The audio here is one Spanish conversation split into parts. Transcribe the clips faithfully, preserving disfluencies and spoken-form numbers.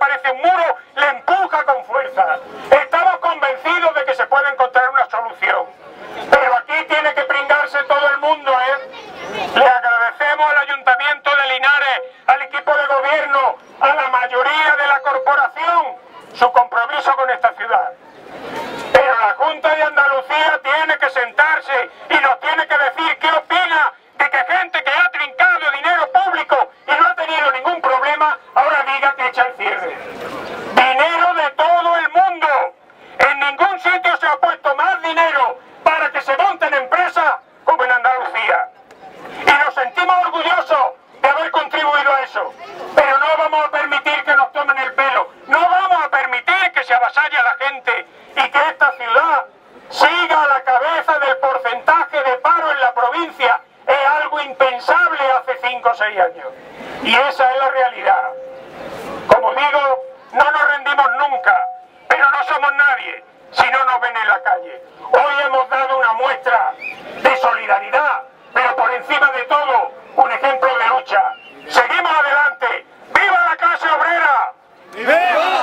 parece un muro, le empuja con fuerza. Estamos convencidos de que se puede encontrar una solución. Pero aquí tiene que pringarse todo el mundo, ¿eh? Le agradecemos al Ayuntamiento de Linares, al equipo de gobierno, a la mayoría de la corporación, su compromiso con esta ciudad. Pero la Junta de Andalucía tiene que sentarse y nos tiene que decir qué opina de que gente que ha trincado dinero público y no ha tenido ningún problema, ahora diga que echa el cierre. Dinero de todo el mundo. En ningún sitio se ha puesto más dinero para que se monten empresas como en Andalucía. Y nos sentimos orgullosos de haber contribuido a eso. Pero no vamos a permitir que nos tomen el pelo. No vamos a permitir que se avasalle a la gente y que esta ciudad siga a la cabeza del porcentaje de paro en la provincia. Es algo impensable hace cinco o seis años. Y esa es la realidad. Como digo, no nos rendimos nunca, pero no somos nadie si no nos ven en la calle. Hoy hemos dado una muestra de solidaridad, pero por encima de todo, un ejemplo de lucha. Seguimos adelante. ¡Viva la clase obrera! ¡Viva!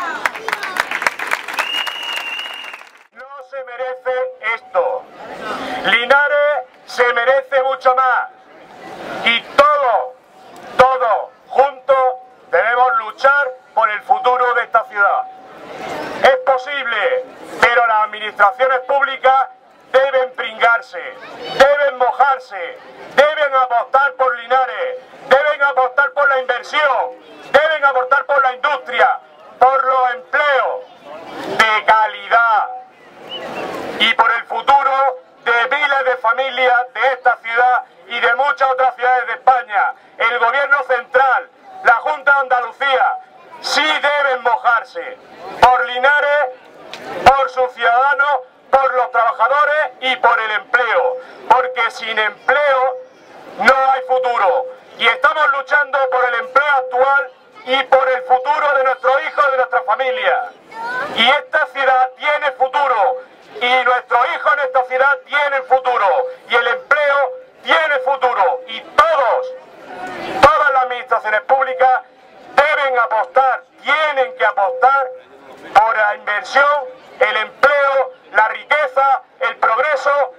No se merece esto. Linares se merece mucho más. Y todos, todos juntos debemos luchar por el futuro de esta ciudad. Es posible, pero las administraciones públicas deben pringarse, deben mojarse, deben apostar por Linares, deben apostar por la inversión, deben apostar por la industria, por los empleos de calidad y por el futuro de miles de familias de esta ciudad y de muchas otras ciudades de España. El gobierno central, la Junta de Andalucía, sí deben mojarse por Linares, por sus ciudadanos, por los trabajadores y por el empleo, porque sin empleo no hay futuro. Y estamos luchando por el empleo actual y por el futuro de nuestros hijos y de nuestra familia. Y esta ciudad tiene futuro, y nuestros hijos en esta ciudad tienen futuro, y el empleo tiene futuro, y todos, todas las administraciones públicas deben apostar, tienen que apostar por la inversión, el empleo, la riqueza, el progreso